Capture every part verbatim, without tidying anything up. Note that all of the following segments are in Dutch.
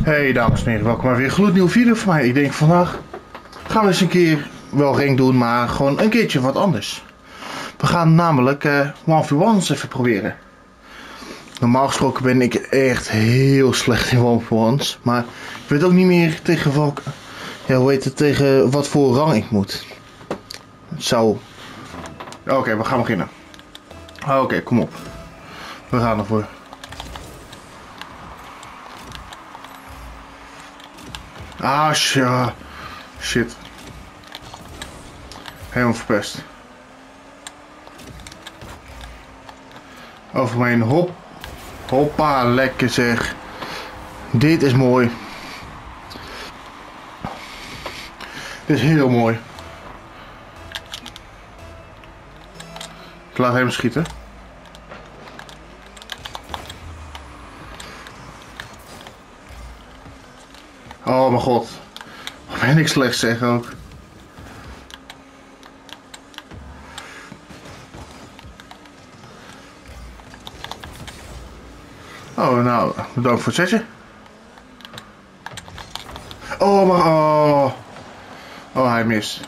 Hey dames en heren, welkom bij weer een gloednieuwe video van mij. Ik denk vandaag gaan we eens een keer wel ring doen, maar gewoon een keertje wat anders. We gaan namelijk uh, one v one's even proberen. Normaal gesproken ben ik echt heel slecht in one v one's, maar ik weet ook niet meer tegen welke, ja hoe heet het, tegen wat voor rang ik moet. Zo. Oké, okay, we gaan beginnen. Oké, okay, kom op. We gaan ervoor. Ah, ja. Shit. Helemaal verpest. Over mijn hop. Hoppa, lekker zeg. Dit is mooi. Dit is heel mooi. Ik laat hem schieten. Oh mijn god. Wat ben ik slecht zeg ook. Oh nou, bedankt voor het setje. Oh maar oh. Oh hij mist.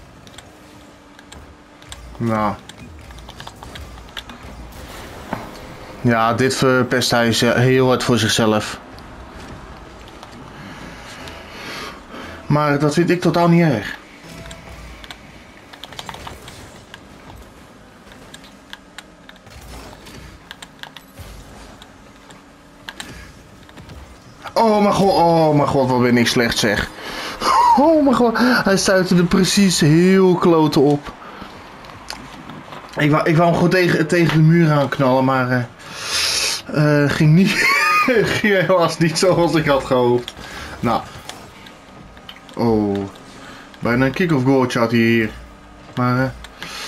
Nou. Ja, dit verpest hij heel hard voor zichzelf. Maar dat vind ik totaal niet erg. Oh mijn god, oh mijn god, wat ben ik slecht zeg. Oh mijn god, hij stuitte er precies heel kloten op. Ik wou, ik wou hem gewoon tegen, tegen de muur aan knallen, maar uh, uh, ging niet, ging helaas niet zoals ik had gehoopt. Nou. Oh, bijna een kick-off goaltje had hij hier. Maar uh...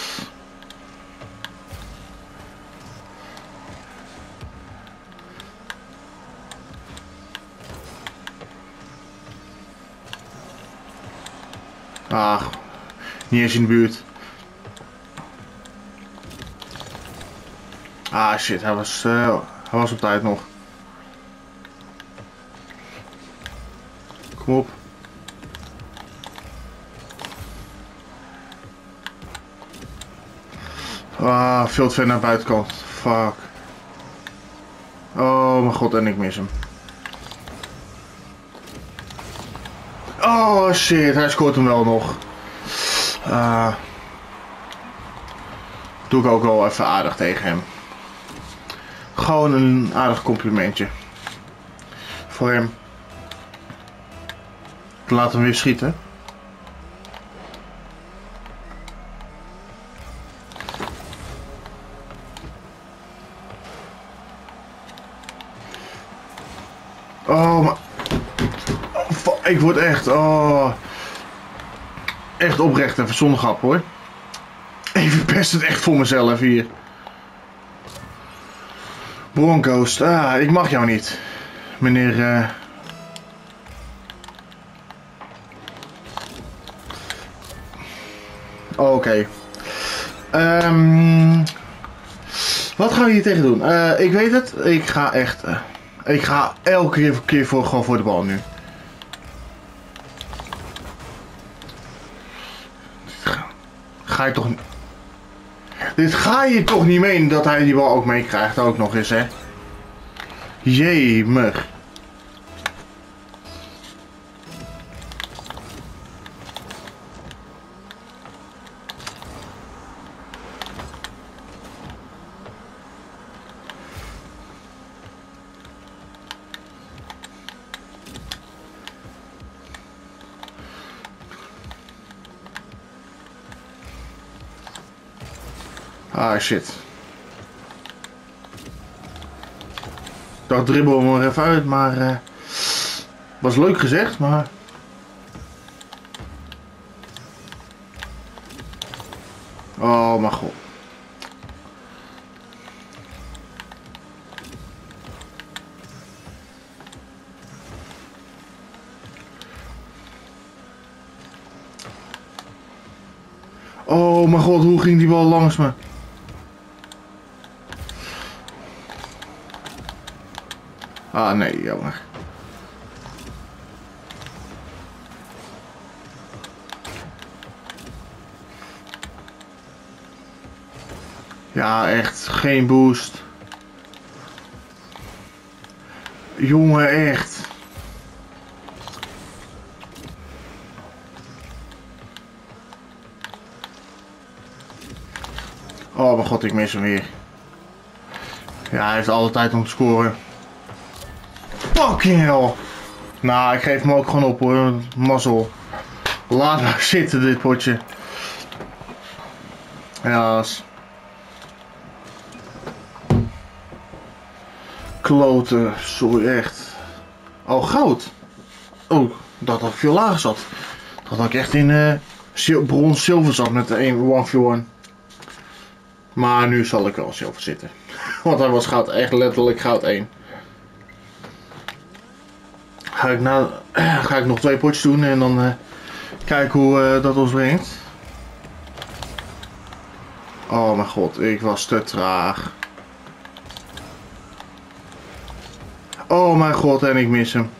ah, niet eens in de buurt. Ah shit, hij was, uh, hij was op tijd nog. Kom op. Ah, veel te ver naar de buitenkant. Fuck. Oh mijn god, en ik mis hem. Oh shit, hij scoort hem wel nog. Uh, doe ik ook wel even aardig tegen hem. Gewoon een aardig complimentje. Voor hem. Laat hem weer schieten. Oh, maar... Oh, ik word echt... Oh... Echt oprecht even zonder grap hoor. Ik verpest het echt voor mezelf hier. Broncos. Ah, ik mag jou niet. Meneer... Uh... Oh, oké. Okay. Um... Wat gaan we hier tegen doen? Uh, ik weet het. Ik ga echt... Uh... Ik ga elke keer, keer voor, gewoon voor de bal nu. Ga, ga je toch... Dit ga je toch niet menen dat hij die bal ook meekrijgt, ook nog eens, hè? Jemig. Ah shit. Ik dacht dribbel hem er even uit, maar uh, was leuk gezegd, maar... Oh mijn god. Oh mijn god, hoe ging die bal langs me? Ah nee, jammer. Ja, echt. Geen boost. Jongen, echt. Oh mijn god, ik mis hem weer. Ja, hij heeft alle tijd om te scoren. Fucking hell. Nou, ik geef hem ook gewoon op hoor. Mazzel. Laat maar zitten dit potje. Helaas. Kloten. Sorry, echt. Oh, goud. Oh, dat had veel lager zat. Dat had ik echt in uh, sil brons zilver zat met de één voor één. Maar nu zal ik wel zilver zitten. Want hij was goud, echt letterlijk goud één. Ga ik, na, ga ik nog twee potjes doen en dan uh, kijken hoe uh, dat ons brengt. Oh mijn god, ik was te traag. Oh mijn god, en ik mis hem.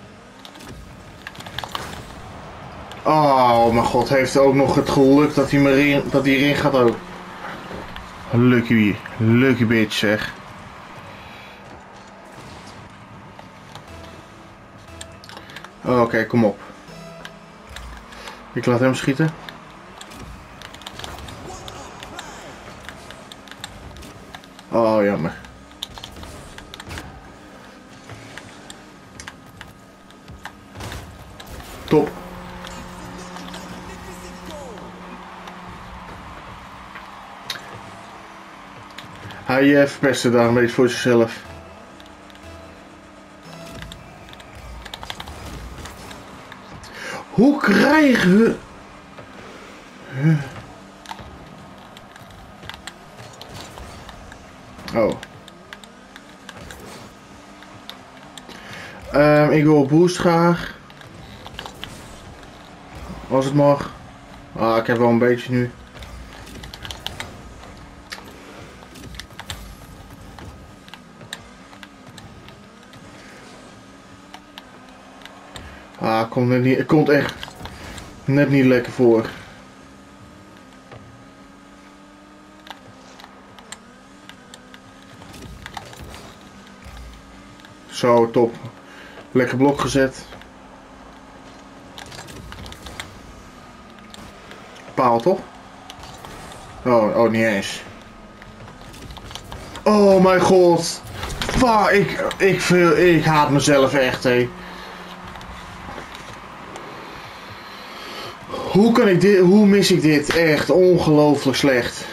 Oh mijn god, heeft ook nog het geluk dat hij, me erin, dat hij erin gaat ook. Lucky, lucky bitch zeg. Oké, okay, kom op. Ik laat hem schieten. Oh, jammer. Top. Hij uh, verpestte daar een beetje voor zichzelf. Hoe krijgen we... Huh. Oh. Um, ik wil boost graag. Als het mag. Ah, ik heb wel een beetje nu. Ah, komt net niet, het komt echt net niet lekker voor. Zo, top. Lekker blok gezet. Paal toch? Oh, oh niet eens. Oh mijn god. Fuck, ik, ik, ik, ik haat mezelf echt, hé. Hoe kan ik dit, hoe mis ik dit? Echt ongelooflijk slecht.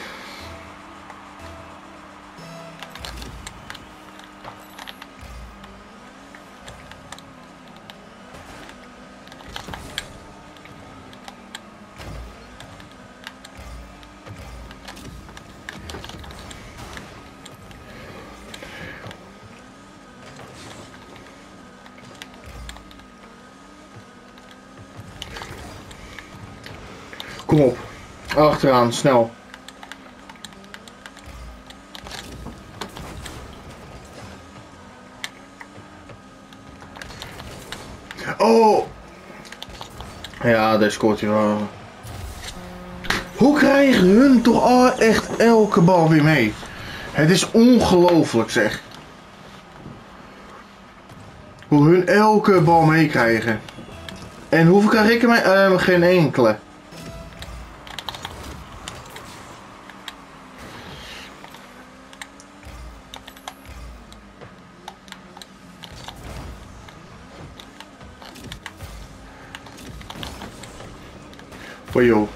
Kom op. Achteraan, snel. Oh! Ja, daar scoort hij wel. Hoe krijgen hun toch al echt elke bal weer mee? Het is ongelooflijk zeg. Hoe hun elke bal meekrijgen. En hoeveel krijg ik er mee? Uh, geen enkele. Oh joh.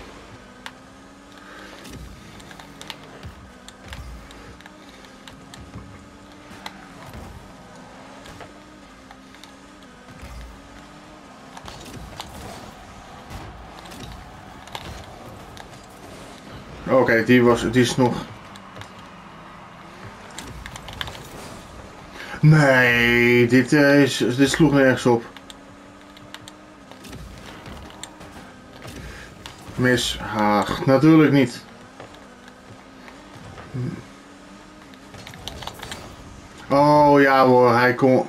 Oké, okay, die was, die is nog. Nee, dit, uh, is, dit sloeg nergens op. Mis. Ach, natuurlijk niet. Oh ja hoor, hij kon...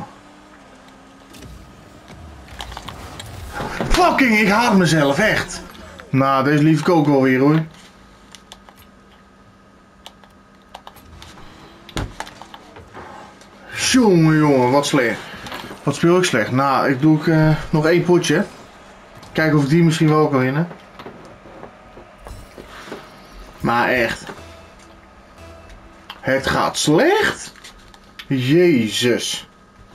Fucking, ik haat mezelf, echt. Nou, deze lief ik ook wel weer hoor. Jongen, jongen, wat slecht. Wat speel ik slecht? Nou, ik doe ik, uh, nog één potje. Kijken of ik die misschien wel kan winnen. Maar echt. Het gaat slecht. Jezus.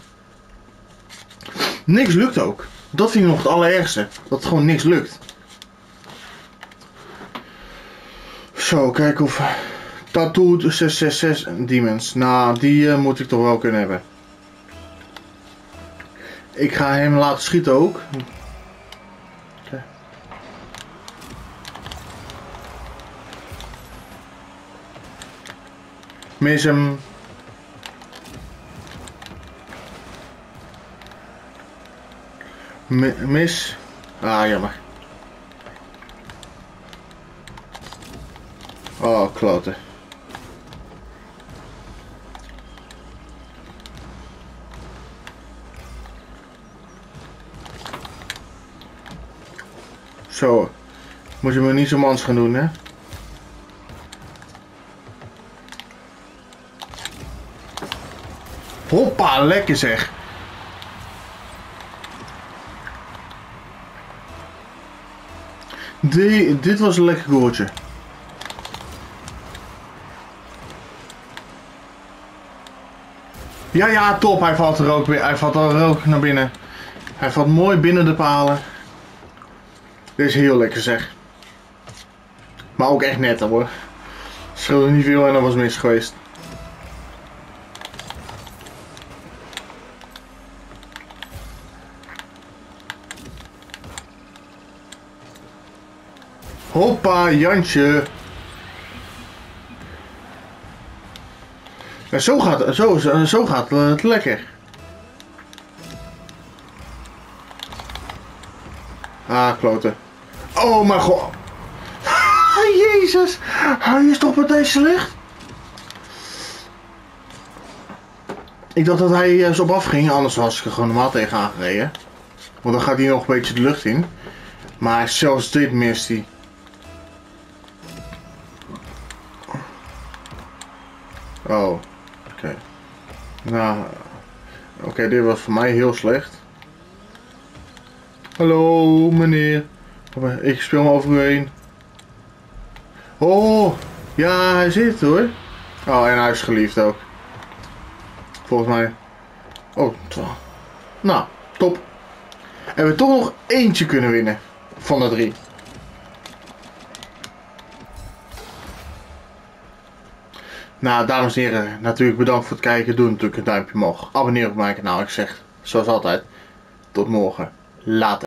Niks lukt ook. Dat vind ik nog het allerergste. Dat gewoon niks lukt. Zo, kijk of... Tattoo zes zes zes Demons. Nou, die uh, moet ik toch wel kunnen hebben. Ik ga hem laten schieten ook. Okay. Mis hem. Mi mis. Ah, jammer. Oh, kloten. Zo. Moet je me niet zo mans gaan doen, hè? Hoppa, lekker zeg. Die, dit was een lekker goaltje. Ja, ja, top. Hij valt er ook weer. Hij valt er ook naar binnen. Hij valt mooi binnen de palen. Dit is heel lekker zeg. Maar ook echt net hoor. Scheelde niet veel en dat was mis geweest. Hoppa, Jantje. Ja, zo gaat, zo, zo gaat het lekker. Ah, kloten. Oh mijn god. Jezus. Hij is toch meteen slecht? Ik dacht dat hij juist op afging. Anders was ik er gewoon normaal tegen aangereden. Want dan gaat hij nog een beetje de lucht in. Maar zelfs dit mist hij. Oh. Oké. Okay. Nou. Oké, okay, dit was voor mij heel slecht. Hallo meneer. Ik speel me over u heen. Oh. Ja, hij zit hoor. Oh, en hij is geliefd ook. Volgens mij. Oh. Nou, top. En we toch nog eentje kunnen winnen. Van de drie. Nou, dames en heren, natuurlijk bedankt voor het kijken. Doe natuurlijk een duimpje omhoog. Abonneer op mijn kanaal. Ik zeg, zoals altijd, tot morgen. Later.